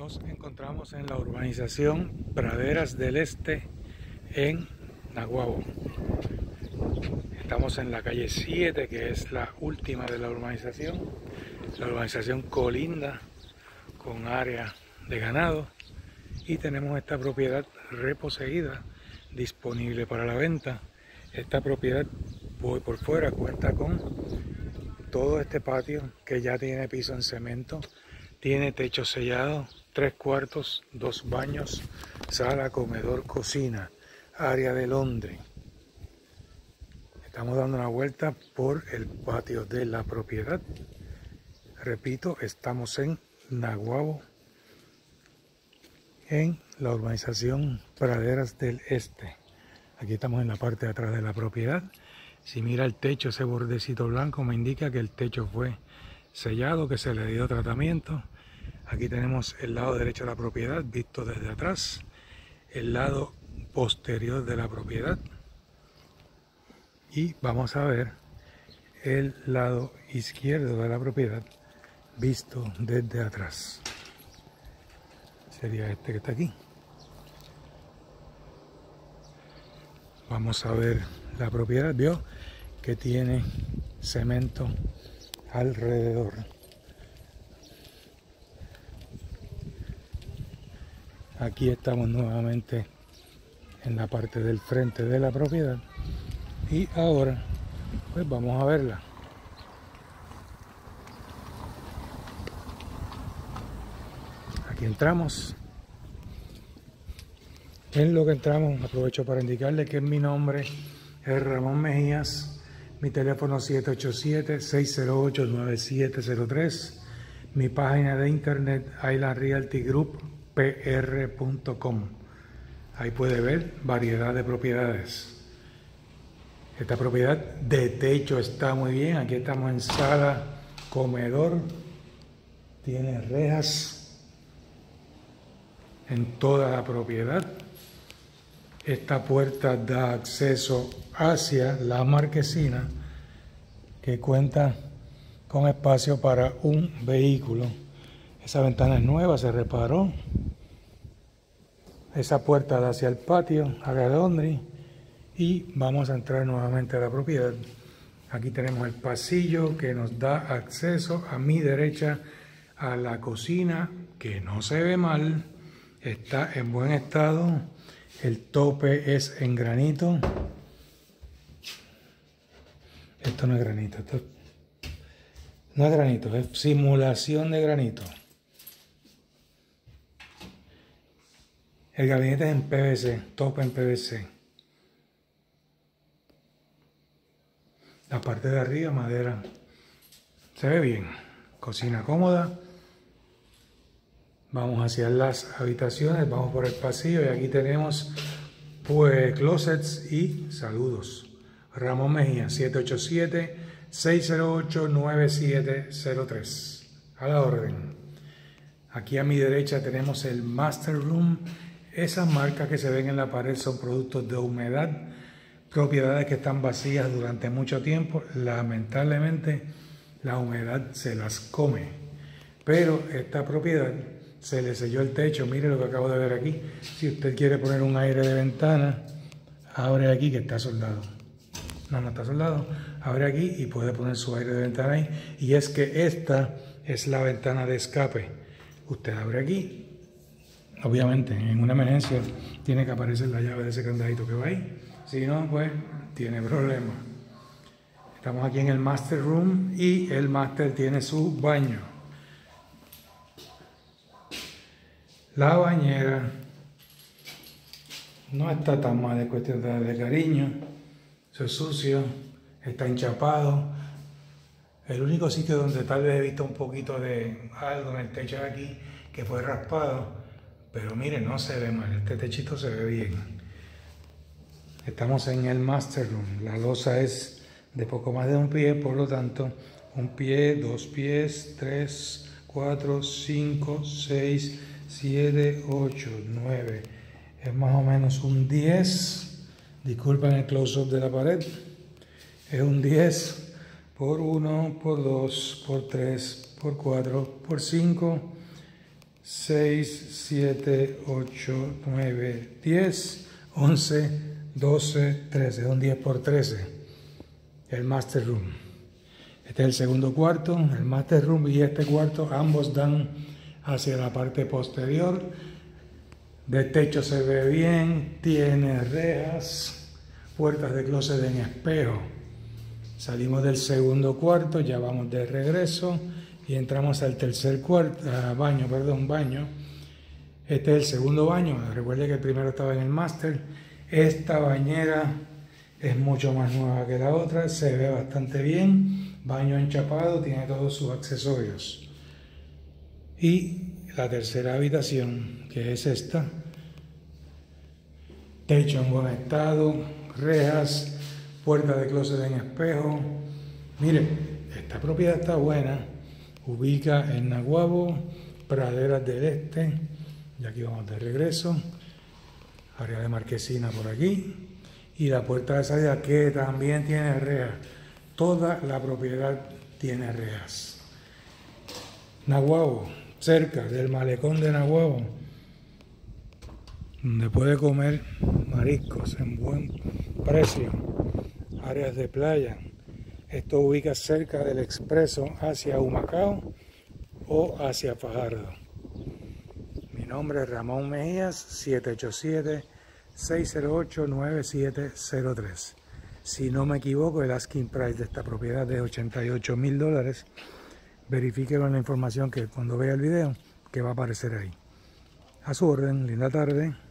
Nos encontramos en la urbanización Praderas del Este en Naguabo. Estamos en la calle 7, que es la última de la urbanización. La urbanización colinda con área de ganado y tenemos esta propiedad reposeída disponible para la venta. Esta propiedad por fuera cuenta con todo este patio que ya tiene piso en cemento, tiene techo sellado, 3 cuartos, 2 baños, sala, comedor, cocina, área de Londres. Estamos dando una vuelta por el patio de la propiedad. Repito, estamos en Naguabo, en la urbanización Praderas del Este. Aquí estamos en la parte de atrás de la propiedad. Si mira el techo, ese bordecito blanco me indica que el techo fue sellado, que se le dio tratamiento. Aquí tenemos el lado derecho de la propiedad visto desde atrás, el lado posterior de la propiedad, y vamos a ver el lado izquierdo de la propiedad visto desde atrás. Sería este que está aquí. Vamos a ver la propiedad. Vio que tiene cemento alrededor. Aquí estamos nuevamente en la parte del frente de la propiedad y ahora pues vamos a verla. Aquí entramos. En lo que entramos aprovecho para indicarle que mi nombre es Ramón Mejías, mi teléfono 787-608-9703, mi página de internet islandrealtygroup.pr.com. Ahí puede ver variedad de propiedades. Esta propiedad de techo está muy bien. Aquí estamos en sala, comedor, tiene rejas en toda la propiedad. Esta puerta da acceso hacia la marquesina, que cuenta con espacio para un vehículo. Esa ventana es nueva, se reparó. Esa puerta da hacia el patio, área de Londres, y vamos a entrar nuevamente a la propiedad. Aquí tenemos el pasillo que nos da acceso a mi derecha a la cocina, que no se ve mal, está en buen estado. El tope es en granito. Esto no es granito, esto no es granito, es simulación de granito. El gabinete es en PVC, tope en PVC. La parte de arriba, madera. Se ve bien. Cocina cómoda. Vamos hacia las habitaciones, vamos por el pasillo y aquí tenemos pues closets y saludos. Ramón Mejía, 787-608-9703. A la orden. Aquí a mi derecha tenemos el Master Room. Esas marcas que se ven en la pared son productos de humedad, propiedades que están vacías durante mucho tiempo. Lamentablemente la humedad se las come. Pero esta propiedad se le selló el techo. Mire lo que acabo de ver aquí. Si usted quiere poner un aire de ventana, abre aquí, que está soldado. No está soldado. Abre aquí y puede poner su aire de ventana ahí. Y es que esta es la ventana de escape. Usted abre aquí. Obviamente, en una emergencia tiene que aparecer la llave de ese candadito que va ahí. Si no, pues tiene problemas. Estamos aquí en el Master Room y el Master tiene su baño. La bañera no está tan mal, de cuestión de cariño. Eso es sucio, está enchapado. El único sitio donde tal vez he visto un poquito de algo en el techo de aquí, que fue raspado, pero miren, no se ve mal, este techito se ve bien. Estamos en el Master Room. La losa es de poco más de un pie, por lo tanto, un pie, 2 pies, 3, 4, 5, 6, 7, 8, 9. Es más o menos un 10. Disculpen el close-up de la pared. Es un 10 por 1, por 2, por 3, por 4, por 5 6, 7, 8, 9, 10, 11, 12, 13. Un 10 por 13. El Master Room. Este es el segundo cuarto, el Master Room y este cuarto, ambos dan hacia la parte posterior. De techo se ve bien, tiene rejas, puertas de closet en espejo. Salimos del segundo cuarto, ya vamos de regreso y entramos al tercer baño. Este es el segundo baño. Recuerde que el primero estaba en el Master. Esta bañera es mucho más nueva que la otra, se ve bastante bien. Baño enchapado, tiene todos sus accesorios. Y la tercera habitación, que es esta. Techo en buen estado, rejas, puerta de closet en espejo. Mire, esta propiedad está buena. Ubica en Naguabo, Praderas del Este. Y aquí vamos de regreso. Área de marquesina por aquí. Y la puerta de salida que también tiene rejas. Toda la propiedad tiene rejas. Naguabo, cerca del malecón de Naguabo, donde puede comer mariscos en buen precio. Áreas de playa. Esto ubica cerca del expreso hacia Humacao o hacia Fajardo. Mi nombre es Ramón Mejías, 787-608-9703. Si no me equivoco, el asking price de esta propiedad es $88,000. Verifíquelo en la información que cuando vea el video que va a aparecer ahí. A su orden, linda tarde.